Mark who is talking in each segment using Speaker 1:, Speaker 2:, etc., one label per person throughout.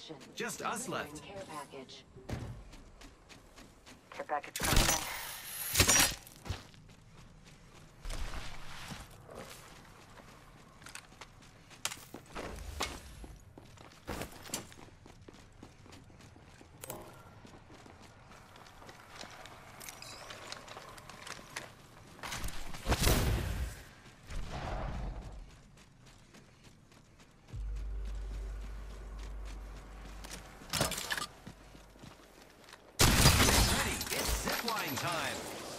Speaker 1: Just us left.
Speaker 2: Care package. Care package coming in.
Speaker 1: Time.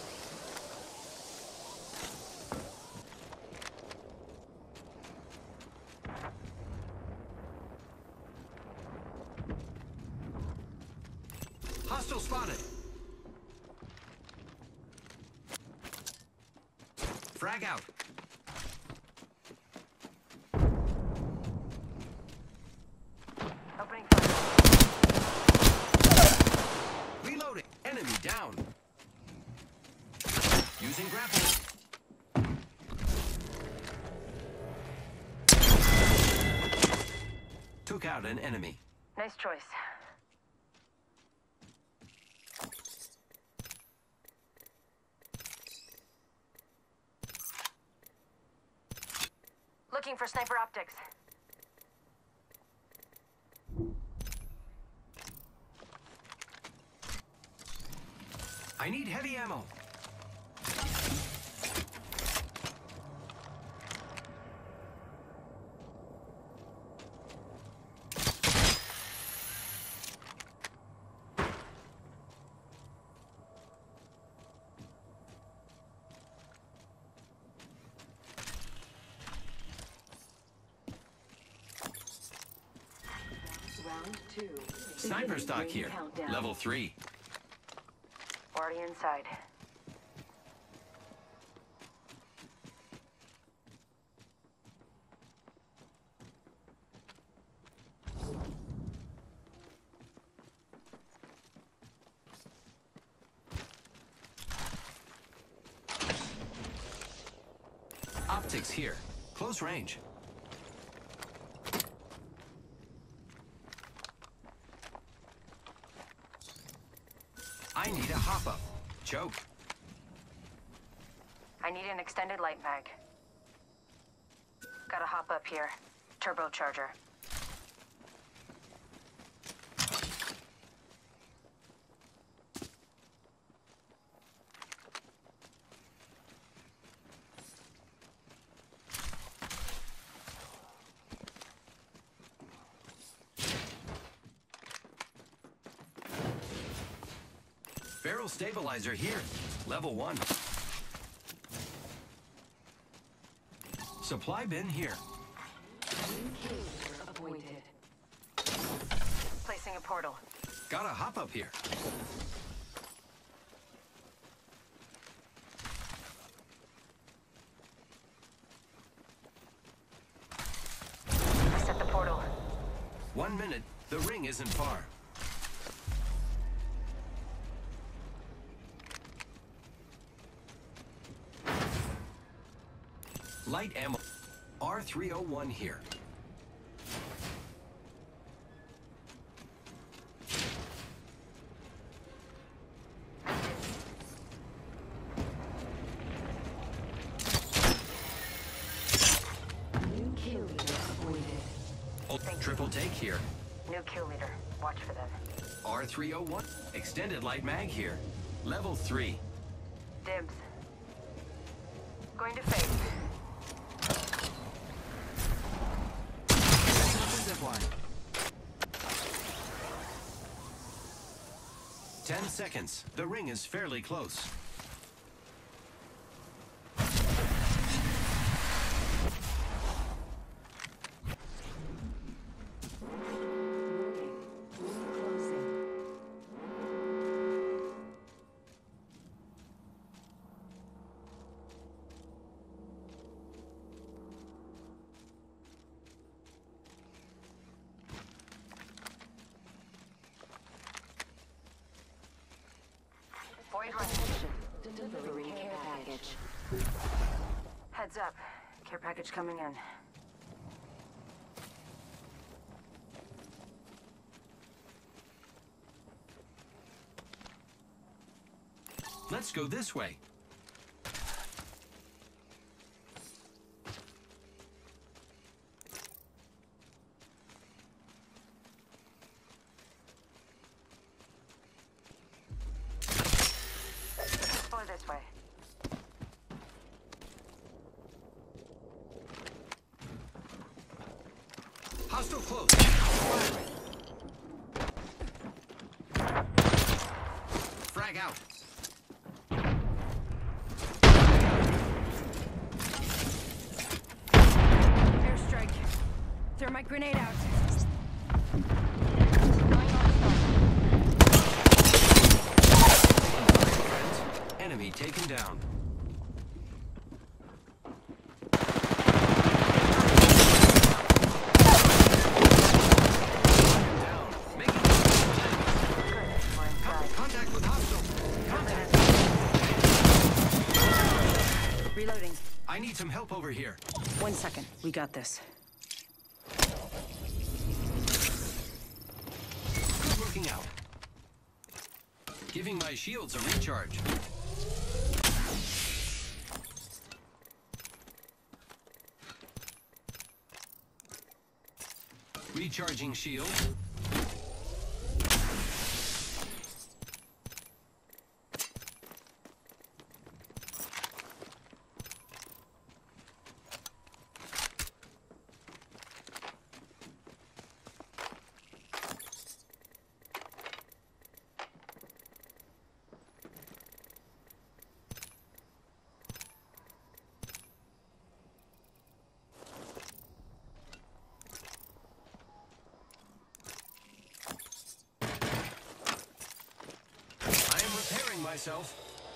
Speaker 1: Hostile spotted. Frag out.
Speaker 2: Opening fire.
Speaker 1: Reloading. Enemy down. Using grapple. Took out an enemy.
Speaker 2: Nice choice. Looking for sniper optics.
Speaker 1: I need heavy ammo.
Speaker 2: Round 2.
Speaker 1: Sniper stock here.
Speaker 2: Countdown.
Speaker 1: Level 3.
Speaker 2: Already inside.
Speaker 1: Optics here. Close range. I need a hop-up. Choke.
Speaker 2: I need an extended light mag. Gotta hop up here. Turbocharger.
Speaker 1: Barrel stabilizer here. Level 1. Supply bin here.
Speaker 2: Appointed. Placing a portal.
Speaker 1: Got a hop-up here.
Speaker 2: I set the portal.
Speaker 1: 1 minute. The ring isn't far. Light ammo. R301 here.
Speaker 2: New kill leader appointed.
Speaker 1: Oh, triple take here.
Speaker 2: New kill leader. Watch for them.
Speaker 1: R301. Extended light mag here. Level 3.
Speaker 2: Dibs. Going to face.
Speaker 1: Zipline. 10 seconds. The ring is fairly close.
Speaker 2: Closing. Void running. Delivering care package. Heads up. Care package coming in.
Speaker 1: Let's go this way.
Speaker 2: Explore this way.
Speaker 1: Hostile close. Firing. Frag out.
Speaker 2: Airstrike. Thermite grenade out.
Speaker 1: Enemy taken down. Contact with hostile. Contact.
Speaker 2: Reloading.
Speaker 1: I need some help over here.
Speaker 2: 1 second. We got this.
Speaker 1: Good looking out. Giving my shields a recharge. Recharging shield. Myself.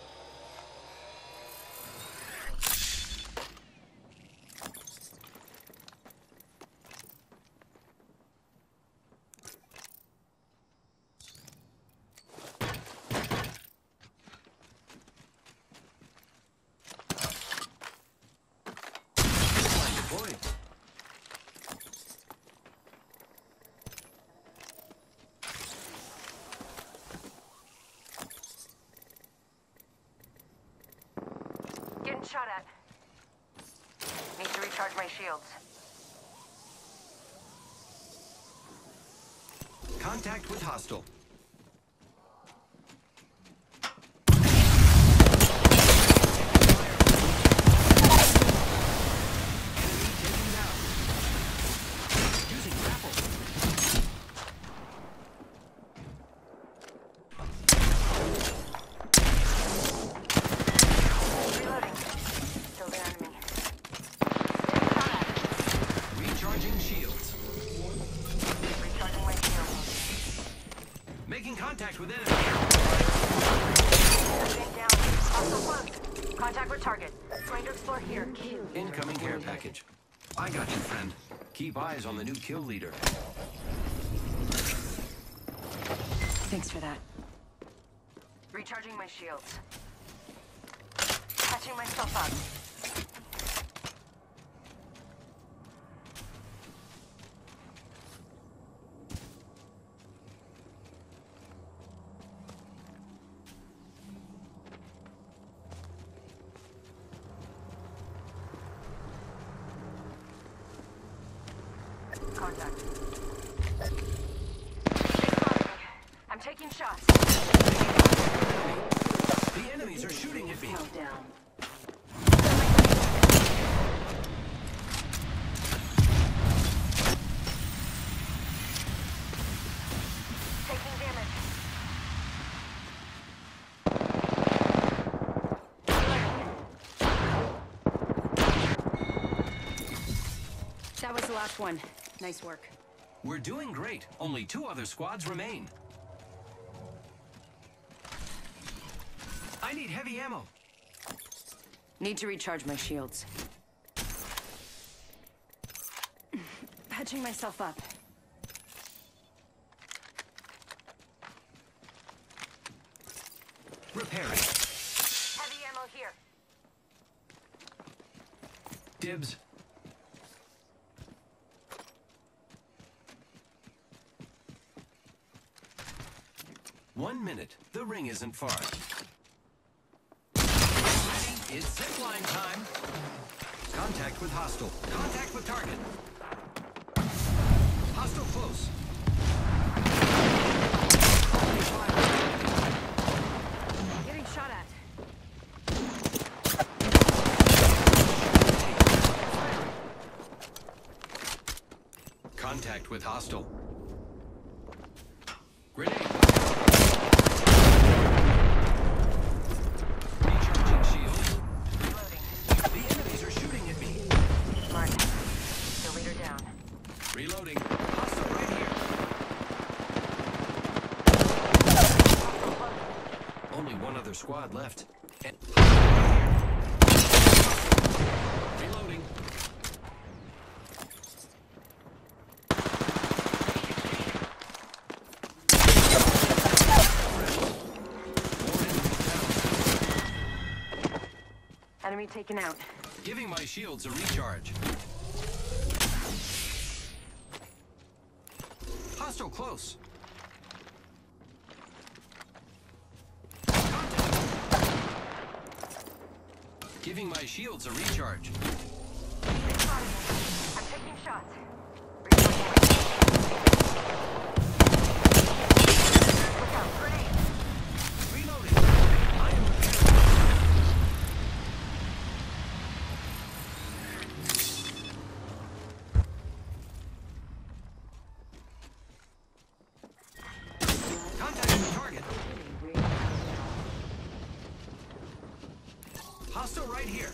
Speaker 1: Deployed.
Speaker 2: Getting shot at. Need to recharge my shields.
Speaker 1: Contact with hostile. Enemy taken down. Using grapple.
Speaker 2: Reloading. Still the enemy.
Speaker 1: Recharging shields.
Speaker 2: Recharging my shields.
Speaker 1: Making contact with enemy.
Speaker 2: Getting down. Hostile close. Contact with target. Going to explore here.
Speaker 1: Incoming care package. I got you, friend. Keep eyes on the new kill leader.
Speaker 2: Thanks for that. Recharging my shields. Patching myself up. Contact. I'm taking shots.
Speaker 1: The enemies are shooting at me.
Speaker 2: Countdown. Taking damage. That was the last one. Nice work.
Speaker 1: We're doing great. Only 2 other squads remain. I need heavy ammo.
Speaker 2: Need to recharge my shields. Patching myself up.
Speaker 1: Repairing.
Speaker 2: Heavy ammo here.
Speaker 1: Dibs. One minute. The ring isn't far. It's zipline time. Contact with hostile. Contact with target. Hostile close.
Speaker 2: Getting shot at.
Speaker 1: Contact with hostile. Grenade. Recharging shield.
Speaker 2: Reloading.
Speaker 1: The enemies are shooting at me.
Speaker 2: Mark. The leader down.
Speaker 1: Reloading. Hostile right here. Only one other squad left. And reloading.
Speaker 2: Enemy taken out.
Speaker 1: Giving my shields a recharge. Hostile close. Contact. Giving my shields a recharge.
Speaker 2: I'm taking shots. Look out, grenade.
Speaker 1: Reloading. I am repairing. Contact with target. Hostile right here.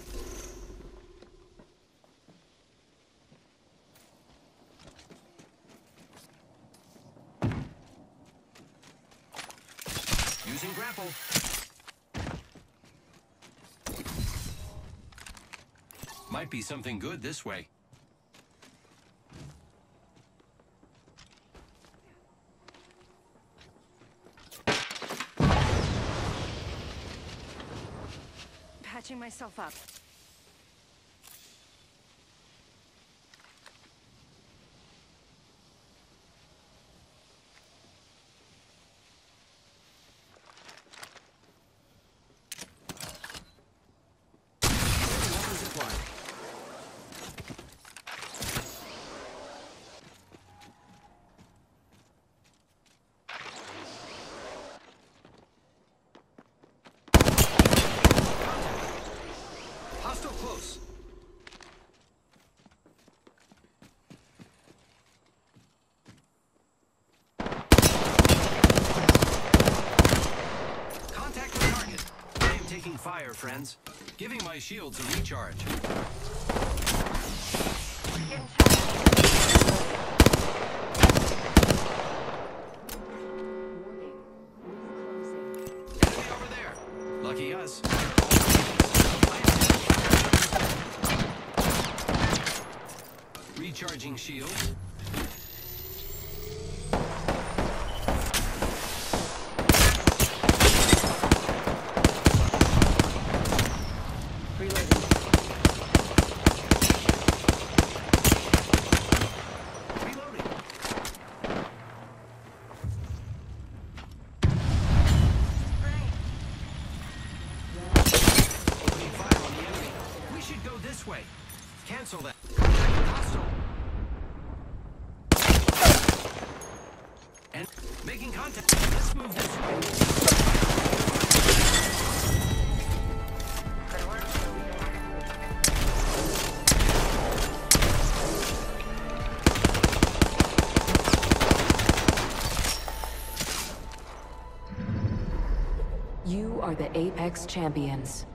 Speaker 1: Using grapple. Might be something good this way.
Speaker 2: Patching myself up.
Speaker 1: Another zipline. Hostile close. Contact with target. I am taking fire, friends. Giving my shields a recharge.
Speaker 2: Getting shot at.
Speaker 1: Enemy over there. Lucky us. Recharging shields.
Speaker 2: Reloading.
Speaker 1: Reloading.
Speaker 2: Grenade.
Speaker 1: Opening fire on the enemy. We should go this way. Cancel that. Contact with hostile. And making contact. Let's move this way.
Speaker 2: Good work.
Speaker 3: You are the Apex Champions.